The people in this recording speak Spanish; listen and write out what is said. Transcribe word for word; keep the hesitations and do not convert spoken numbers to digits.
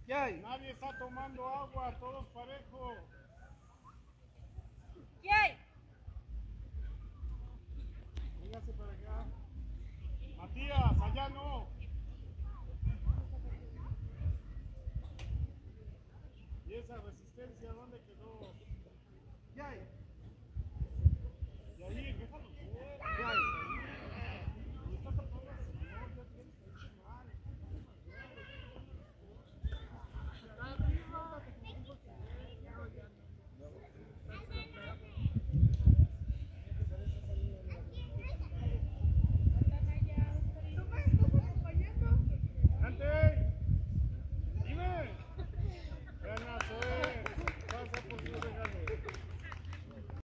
¿Qué hay? Nadie está tomando agua, todos parejos. ¿Qué hay? Véngase para acá. Matías, allá no. ¿Y esa resistencia dónde quedó?